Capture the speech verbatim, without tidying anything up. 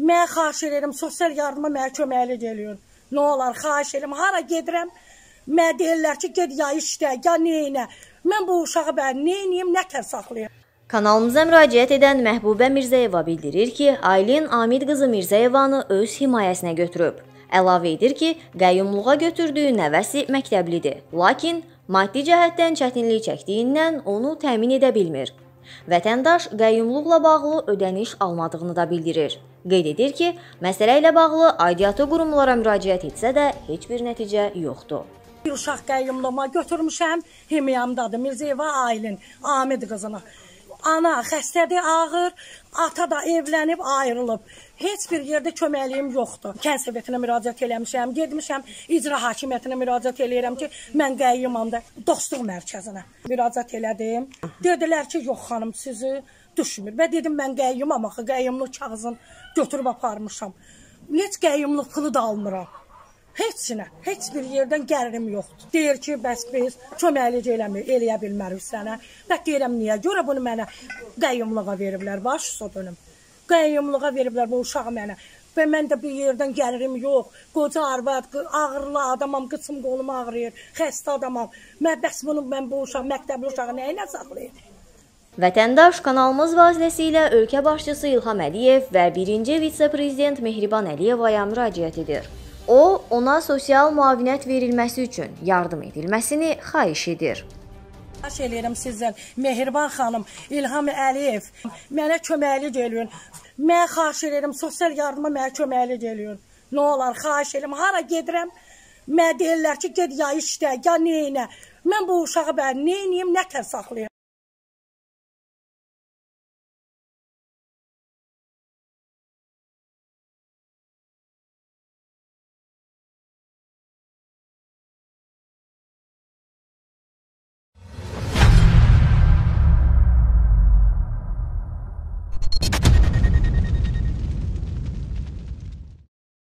Mən xahiş edirəm, sosial yardıma mənə köməklik eləyin. Nə olar, xahiş edirəm, hara gedirəm, mənə deyirlər ki, ged ya işlə, ya neynə. Mən bu uşağı mən neynəyim, nətər saxlayım. Kanalımıza müraciət edən Məhbubə Mirzəyeva bildirir ki, Aylin Amid qızı Mirzəyevanı öz himayəsinə götürüb. Əlavə edir ki, qəyyumluğa götürdüyü nəvəsi məktəblidir, lakin maddi cəhətdən çətinlik çəkdiyindən onu təmin edə bilmir. Vətəndaş qəyyumluqla bağlı ödəniş almadığını da bildirir. Qeyd edir ki, məsələ ilə bağlı aidiyyatı qurumlara müraciət etsə də heç bir nəticə yoxdur. Bir uşaq qəyyumluğuma götürmüşəm, himayəmdadır Mirzəyeva Aylin, Amid qızını. Ana xəstədir, ağır, ata da evlənib, ayrılıb. Heç bir yerdə köməkliyim yoxdur. Kənd Sovetinə müraciət eləmişəm, gedmişəm, icra hakimiyyətinə müraciət eləyirəm ki, mən qəyyumamda dostluq mərkəzinə müraciət elədim. Dedilər ki, yox xanım, sizi düşmür. Və dedim, mən qəyyumam, axı qəyyumluq kağızını götürüb aparmışam. Heç qəyyumluq pulu da almıram. Heç nə, heç bir yerdən gəlirim yoxdur. Deyir ki, bəs biz köməklik eləyə bilmərik sənə. Bək deyirəm, niyə? Görə bunu mənə qəyyumluğa veriblər, baş üstə dönüm. Qəyyumluğa veriblər bu uşağı mənə. Və mən də bir yerdən gəlirim yox. Qoca arvad, ağırlı adamam, qıçım qolum ağrıyır, xəstə adamam. Mən bəs bunu, mən bu uşağı, məktəbli uşağı nəyinə saxlayayım? Vətəndaş kanalımız vasitəsilə ölkə başçısı İlham Əliyev və birinci vitse-prezident Mehriban Əliyevaya müraciət edir. O, ona sosial müavinət verilməsi üçün yardım edilməsini xahiş edir. Xahiş edirəm sizdən, Mehriban xanım, İlham Əliyev, mənə köməklik eləyin. Mən xahiş edirəm, sosial yardıma mənə köməklik eləyin. Nə olar, xahiş edirəm, hara gedirəm, mənə deyirlər ki, ged ya işlə, ya neynə. Mən bu uşağı mən neynəyim, nətər saxlayım.